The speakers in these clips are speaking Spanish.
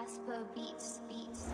Jasper Beats.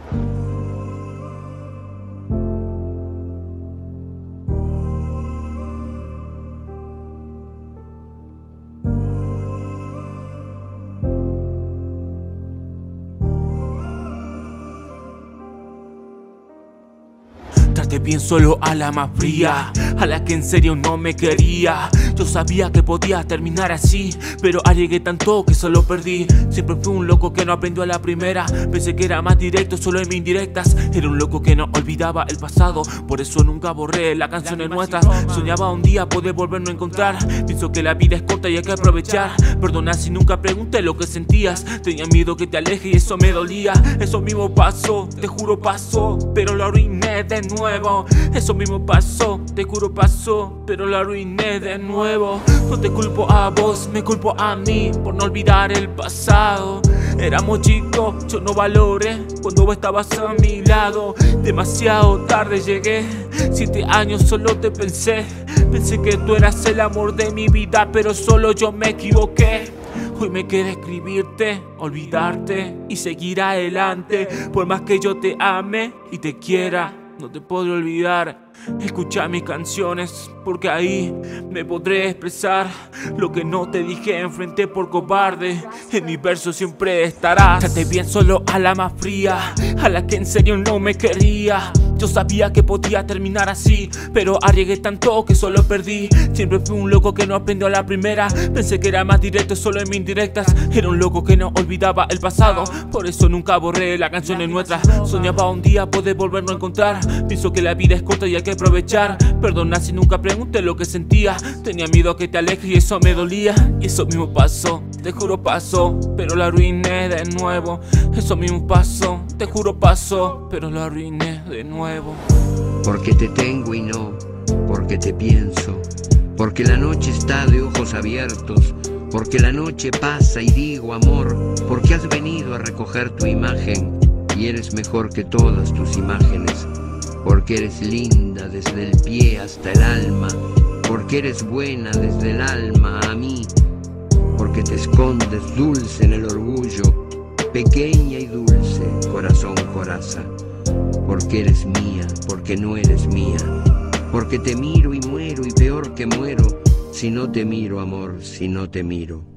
Traté bien solo a la más fría, a la que en serio no me quería. Yo sabía que podía terminar así, pero arriesgué tanto que solo perdí. Siempre fui un loco que no aprendió a la primera. Pensé que era más directo solo en mis indirectas. Era un loco que no olvidaba el pasado, por eso nunca borré las canciones nuestras. Soñaba un día poder volvernos a encontrar. Pienso que la vida es corta y hay que aprovechar. Perdona si nunca pregunté lo que sentías. Tenía miedo que te aleje y eso me dolía. Eso mismo pasó, te juro pasó, pero lo arruiné de nuevo. Eso mismo pasó, te juro pasó, pero lo arruiné de nuevo. No te culpo a vos, me culpo a mí por no olvidar el pasado. Éramos chicos, yo no valoré cuando vos estabas a mi lado. Demasiado tarde llegué, 7 años solo te pensé. Pensé que tú eras el amor de mi vida, pero solo yo me equivoqué. Hoy me queda escribirte, olvidarte y seguir adelante. Por más que yo te ame y te quiera, no te podré olvidar. Escucha mis canciones, porque ahí me podré expresar lo que no te dije enfrente por cobarde. En mi verso siempre estarás. Traté bien solo a la más fría, a la que en serio no me quería. Yo sabía que podía terminar así, pero arriesgué tanto que solo perdí. Siempre fui un loco que no aprendió a la primera. Pensé que era más directo solo en mis indirectas. Era un loco que no olvidaba el pasado, por eso nunca borré las canciones nuestras. Soñaba un día poder volvernos a encontrar. Pienso que la vida es corta y hay que aprovechar. Perdona si nunca pregunté lo que sentía. Tenía miedo a que te alejes y eso me dolía. Y eso mismo pasó, te juro pasó, pero lo arruiné de nuevo. Eso mismo pasó, te juro pasó, pero lo arruiné de nuevo. Porque te tengo y no, porque te pienso, porque la noche está de ojos abiertos, porque la noche pasa y digo amor, porque has venido a recoger tu imagen y eres mejor que todas tus imágenes, porque eres linda desde el pie hasta el alma, porque eres buena desde el alma a mí, porque te escondes dulce en el orgullo, pequeña y dulce, corazón coraza. Porque eres mía, porque no eres mía, porque te miro y muero y peor que muero, si no te miro amor, si no te miro.